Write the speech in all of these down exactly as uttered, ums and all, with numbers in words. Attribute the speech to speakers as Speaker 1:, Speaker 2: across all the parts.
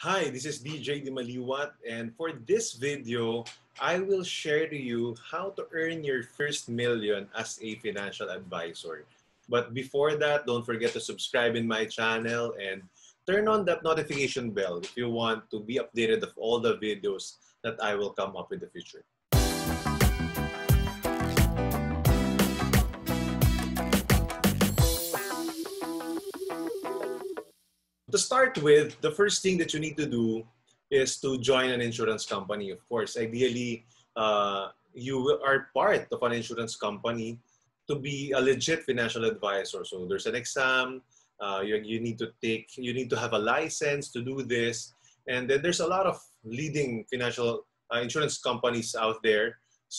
Speaker 1: Hi, this is D J Dimaliuat, and for this video, I will share to you how to earn your first million as a financial advisor. But before that, don't forget to subscribe in my channel and turn on that notification bell if you want to be updated of all the videos that I will come up in the future. To start with, the first thing that you need to do is to join an insurance company. Of course, ideally, uh, you are part of an insurance company to be a legit financial advisor. So there's an exam, uh, you, you need to take, you need to have a license to do this. And then there's a lot of leading financial uh, insurance companies out there.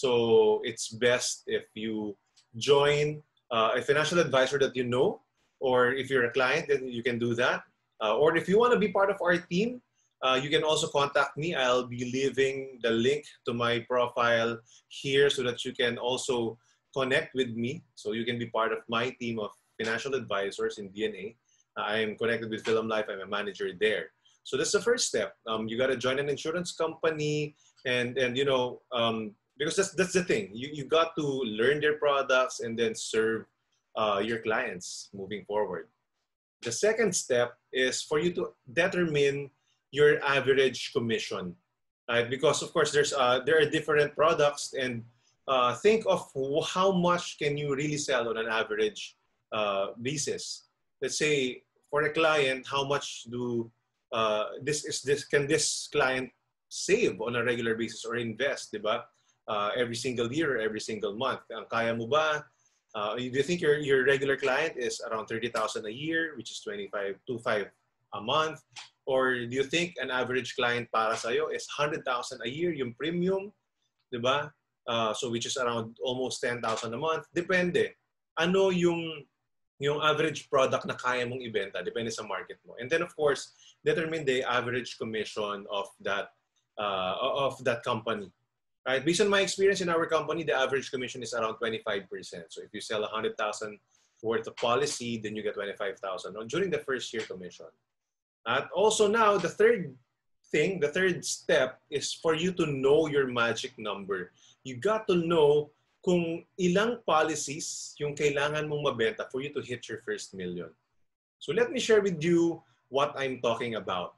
Speaker 1: So it's best if you join uh, a financial advisor that you know, or if you're a client, then you can do that. Uh, or if you want to be part of our team, uh, you can also contact me. I'll be leaving the link to my profile here so that you can also connect with me. So you can be part of my team of financial advisors in D N A. Uh, I am connected with Film Life. I'm a manager there. So that's the first step. Um, you got to join an insurance company, and and you know um, because that's that's the thing. You you got to learn their products and then serve uh, your clients moving forward. The second step is for you to determine your average commission, right? Because of course there's uh, there are different products, and uh, think of how much can you really sell on an average uh, basis. Let's say for a client, how much do uh, this is this can this client save on a regular basis or invest, diba? Uh, every single year or every single month. Ang kaya mo ba? Uh, do you think your, your regular client is around thirty thousand a year, which is twenty-five to five a month? Or do you think an average client para sa'yo is one hundred thousand a year, yung premium, di ba? Uh, so which is around almost ten thousand a month. Depende. Ano yung, yung average product na kaya mong ibenta? Depende sa market mo. And then of course, determine the average commission of that, uh, of that company. Right, based on my experience in our company, the average commission is around twenty-five percent. So if you sell one hundred thousand worth of policy, then you get twenty-five thousand during the first year commission. And also now, the third thing, the third step is for you to know your magic number. You got to know kung ilang policies yung kailangan mong mabenta for you to hit your first million. So let me share with you what I'm talking about.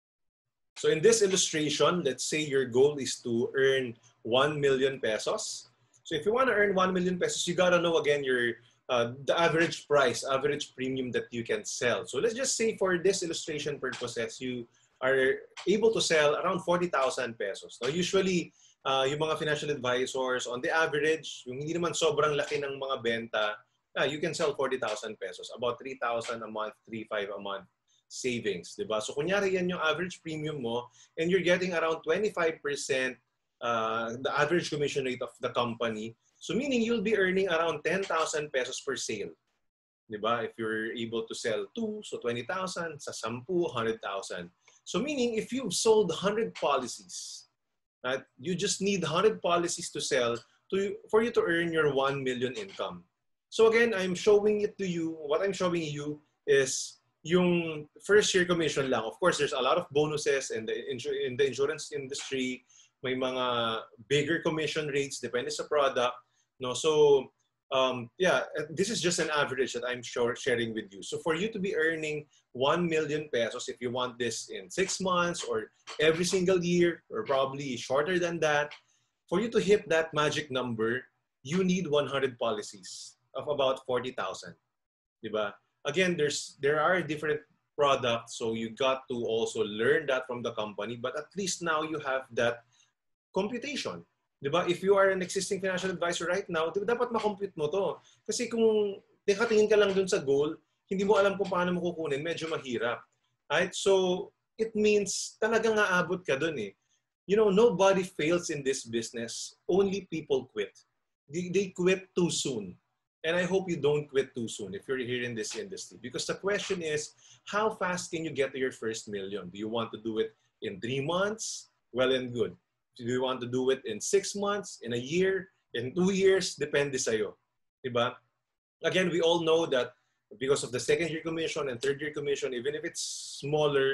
Speaker 1: So in this illustration, let's say your goal is to earn one million pesos. So if you want to earn one million pesos, you got to know again your uh, the average price, average premium that you can sell. So let's just say for this illustration purposes, you are able to sell around forty thousand pesos. Now usually, uh, yung mga financial advisors, on the average, yung hindi naman sobrang laki ng mga benta, uh, you can sell forty thousand pesos, about three thousand a month, three thousand five hundred a month savings, diba? So kunyari yan yung average premium mo, and you're getting around twenty-five percent uh, the average commission rate of the company. So meaning you'll be earning around ten thousand pesos per sale. Diba? If you're able to sell two, so twenty thousand, sa sampu, one hundred thousand. So meaning if you've sold one hundred policies, right, you just need one hundred policies to sell to, for you to earn your one million income. So again, I'm showing it to you. What I'm showing you is yung first year commission lang. Of course, there's a lot of bonuses in the, in the insurance industry. May mga bigger commission rates, depende sa product. No? So, um, yeah, this is just an average that I'm sure sharing with you. So for you to be earning one million pesos, if you want this in six months or every single year, or probably shorter than that, for you to hit that magic number, you need one hundred policies of about forty thousand. Diba? Again, there's there are different products, so you got to also learn that from the company. But at least now you have that computation, diba? If you are an existing financial advisor right now, diba, dapat makompute mo to. Kasi kung nakatingin ka lang dun sa goal, hindi mo alam kung paano mo kukunin, medyo mahirap. Right? So it means talagang aabot ka dun eh. You know, nobody fails in this business. Only people quit. They, they quit too soon. And I hope you don't quit too soon if you're here in this industry. Because the question is, how fast can you get to your first million? Do you want to do it in three months? Well and good. Do you want to do it in six months, in a year, in two years? Depende sa'yo. Diba? Again, we all know that because of the second year commission and third year commission, even if it's smaller,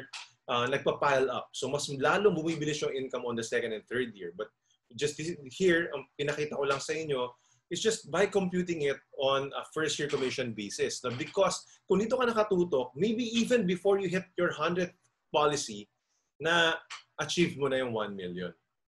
Speaker 1: uh, nagpa-pile up. So mas lalong bumibilis yung income on the second and third year. But just here, ang pinakita ko lang sa inyo is just by computing it on a first year commission basis. Now, because kung dito ka nakatutok, maybe even before you hit your hundredth policy, na achieve mo na yung one million.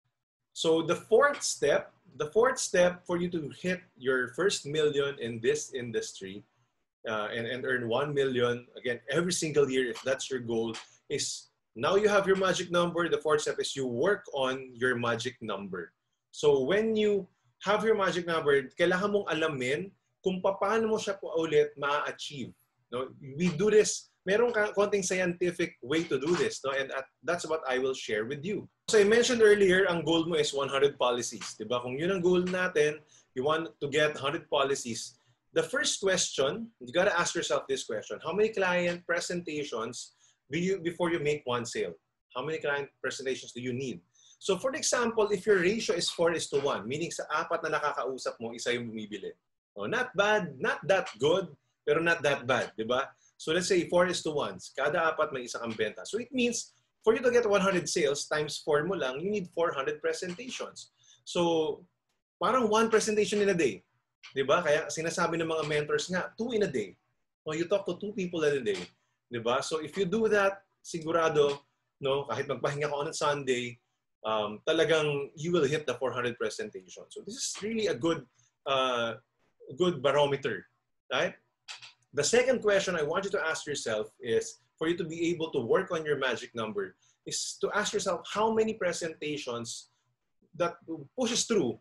Speaker 1: So the fourth step, the fourth step for you to hit your first million in this industry uh, and, and earn one million, again, every single year, if that's your goal, is now you have your magic number. The fourth step is you work on your magic number. So when you have your magic number, kailangan mong alamin kung paano mo siya po ulit ma-achieve. No? We do this, merong konting scientific way to do this, no? And at, that's what I will share with you. So I mentioned earlier, ang goal mo is one hundred policies. Diba? Kung yun ang goal natin, you want to get one hundred policies, the first question, you gotta ask yourself this question: how many client presentations do you, before you make one sale? How many client presentations do you need? So for example, if your ratio is four is to one, meaning sa apat na nakakausap mo, isa yung bumibili. Oh, not bad, not that good, pero not that bad, di ba? So let's say four is to one. Kada apat may isa kang benta. So it means for you to get one hundred sales times four mo lang, you need four hundred presentations. So parang one presentation in a day. Di ba? Kaya sinasabi ng mga mentors nga, two in a day. Oh, you talk to two people in a day. Di ba? So if you do that, sigurado, no, kahit magpahinga ka on a Sunday, um, talagang you will hit the four hundred presentation. So this is really a good, uh, good barometer, right? The second question I want you to ask yourself is, for you to be able to work on your magic number, is to ask yourself how many presentations that pushes through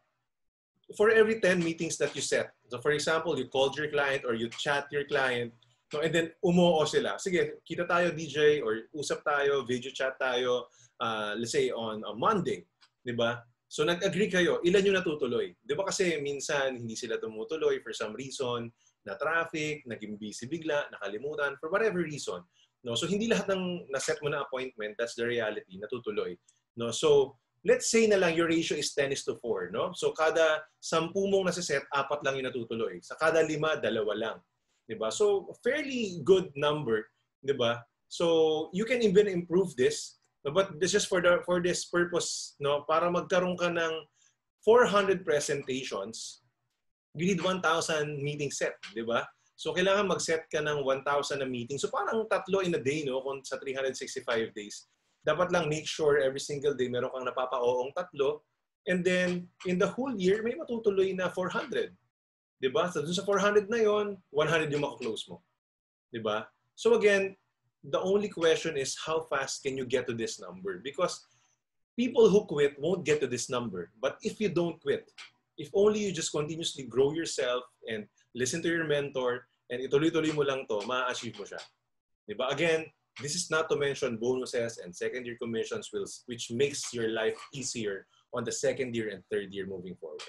Speaker 1: for every ten meetings that you set. So for example, you called your client or you chat your client, no, and then umuo sila. Sige, kita tayo D J or usap tayo, video chat tayo, uh, let's say on a Monday, di ba? So nag-agree kayo, ilan yung natutuloy? Di ba kasi minsan hindi sila tumutuloy for some reason, na traffic, naging busy bigla, nakalimutan, for whatever reason. No? So hindi lahat ng naset mo na appointment, that's the reality, natutuloy. No? So let's say na lang your ratio is ten is to four. No? So kada sampu mong nasiset, apat lang yung natutuloy. Sa kada lima, dalawa lang. Diba? So fairly good number. Diba? So you can even improve this. But this is for, the, for this purpose, no? Para magkaroon ka ng four hundred presentations, you need one thousand meeting set, di ba? So, kailangan mag-set ka ng one thousand na meeting. So, parang tatlo in a day, no? Kung sa three hundred sixty-five days. Dapat lang make sure every single day meron kang napapa-oong tatlo. And then, in the whole year, may matutuloy na four hundred. Di ba? So, dun sa four hundred na yon, one hundred yung makaklose mo. Di ba? So, again, the only question is how fast can you get to this number? Because people who quit won't get to this number. But if you don't quit, if only you just continuously grow yourself and listen to your mentor and ituloy-tuloy mo lang to, ma-achieve mo siya. Diba? Again, this is not to mention bonuses and second-year commissions will, which makes your life easier on the second year and third year moving forward.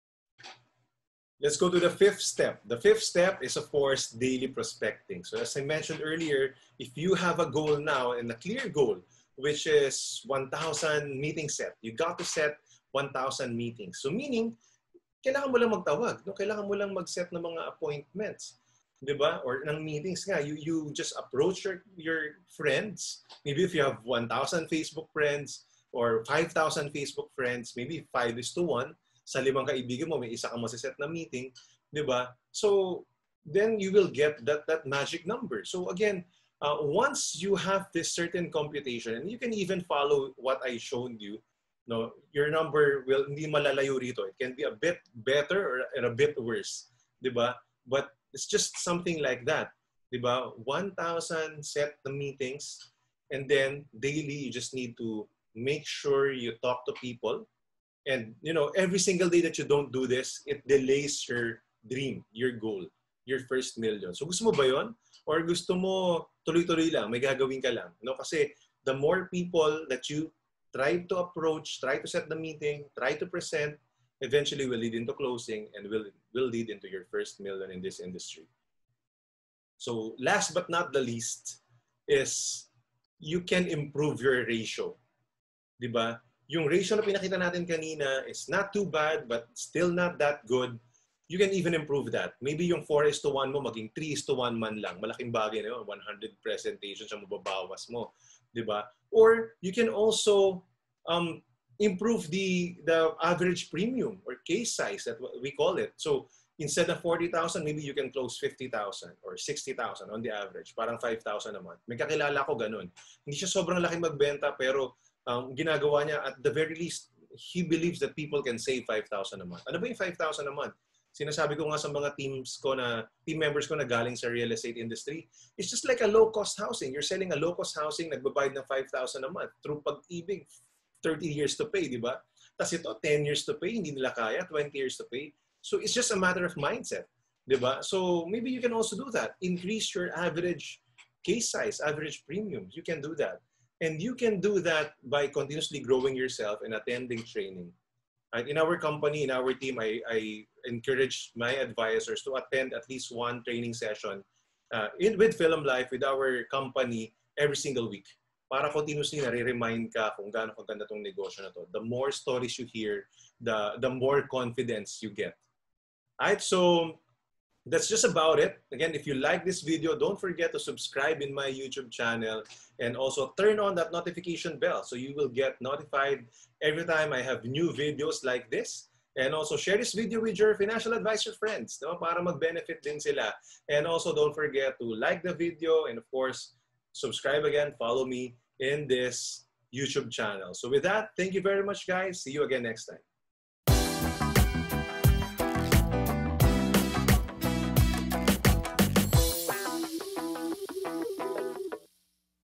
Speaker 1: Let's go to the fifth step. The fifth step is, of course, daily prospecting. So as I mentioned earlier, if you have a goal now and a clear goal, which is one thousand meeting set, you got to set one thousand meetings. So meaning, kailangan mo lang magtawag, no? Kailangan mo lang mag-set ng mga appointments, di ba? Or ng meetings nga, you, you just approach your, your friends. Maybe if you have one thousand Facebook friends or five thousand Facebook friends, maybe five is to one. Sa limang kaibigan mo, may isa kang masiset na meeting, di ba? So, then you will get that, that magic number. So again, uh, once you have this certain computation, and you can even follow what I showed you, no, your number will hindi malalayo rito. It can be a bit better or a bit worse, di ba? But it's just something like that, di ba? one thousand set the meetings, and then daily you just need to make sure you talk to people. And you know, every single day that you don't do this, it delays your dream, your goal, your first million. So gusto mo ba yun? Or gusto mo tuloy-tuloy lang, may gagawin ka lang? No? Kasi the more people that you try to approach, try to set the meeting, try to present, eventually will lead into closing and will, will lead into your first million in this industry. So last but not the least is you can improve your ratio. Diba? Yung ratio na pinakita natin kanina is not too bad but still not that good. You can even improve that. Maybe yung four is to one mo maging three is to one man lang. Malaking bagay na yun. one hundred presentations ang mababawas mo. di ba? Or you can also um, improve the the average premium or case size that we call it. So instead of forty thousand, maybe you can close fifty thousand or sixty thousand on the average. Parang five thousand a month. May kakilala ko ganun. Hindi siya sobrang laki magbenta pero um, ginagawa niya at the very least, he believes that people can save five thousand a month. Ano ba yung five thousand a month? Sinasabi ko nga sa mga teams ko na, team members ko na galing sa real estate industry, it's just like a low-cost housing. You're selling a low-cost housing, nagbabayad ng five thousand a month. Through Pag-ibig, thirty years to pay, di ba? Tapos ito, ten years to pay, hindi nila kaya, twenty years to pay. So it's just a matter of mindset, di ba? So maybe you can also do that. Increase your average case size, average premiums. You can do that. And you can do that by continuously growing yourself and attending training. And in our company, in our team, I, I encourage my advisors to attend at least one training session uh, in, with Film Life, with our company, every single week. Para continuously nare-remind ka kung gaano kaganda tong negosyo na to. The more stories you hear, the, the more confidence you get. Alright, so that's just about it. Again, if you like this video, don't forget to subscribe in my YouTube channel and also turn on that notification bell so you will get notified every time I have new videos like this. And also share this video with your financial advisor friends, no? Para mag-benefit din sila. And also don't forget to like the video and of course, subscribe again, follow me in this YouTube channel. So with that, thank you very much guys. See you again next time.